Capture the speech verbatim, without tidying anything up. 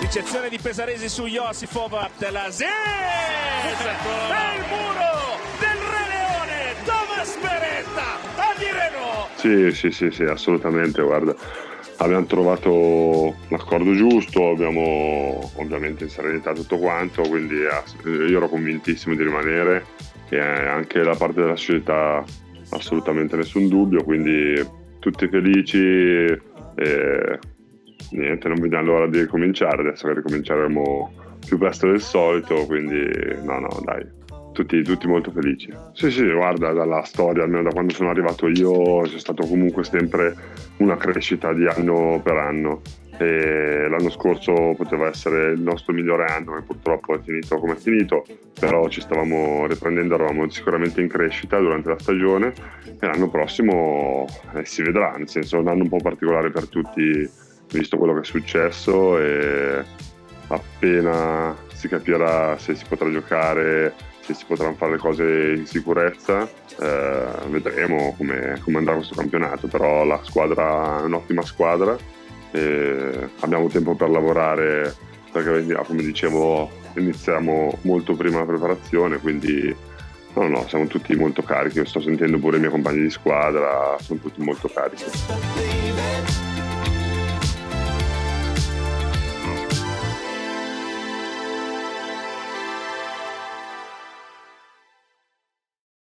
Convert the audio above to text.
Ricezione di Pesaresi su Josifov, Abdelaziz! E il muro del Re Leone, Thomas Beretta, a dire no! Sì, sì, sì, sì, assolutamente, guarda. Abbiamo trovato l'accordo giusto, abbiamo ovviamente in serenità tutto quanto, quindi io ero convintissimo di rimanere e anche la parte della società assolutamente nessun dubbio, quindi tutti felici e niente, non vediamo l'ora di ricominciare, adesso che ricominceremo più presto del solito, quindi no, no, dai. Tutti, tutti molto felici. Sì, sì, guarda, dalla storia, almeno da quando sono arrivato io, c'è stato comunque sempre una crescita di anno per anno. E l'anno scorso poteva essere il nostro migliore anno e purtroppo è finito come è finito, però ci stavamo riprendendo, eravamo sicuramente in crescita durante la stagione e l'anno prossimo eh, si vedrà, nel senso è un anno un po' particolare per tutti, visto quello che è successo, e appena si capirà se si potrà giocare, se si potranno fare le cose in sicurezza, eh, vedremo come, come andrà questo campionato, però la squadra è un'ottima squadra e abbiamo tempo per lavorare perché, come dicevo, iniziamo molto prima la preparazione, quindi no, no, siamo tutti molto carichi. Sto sentendo pure i miei compagni di squadra, sono tutti molto carichi.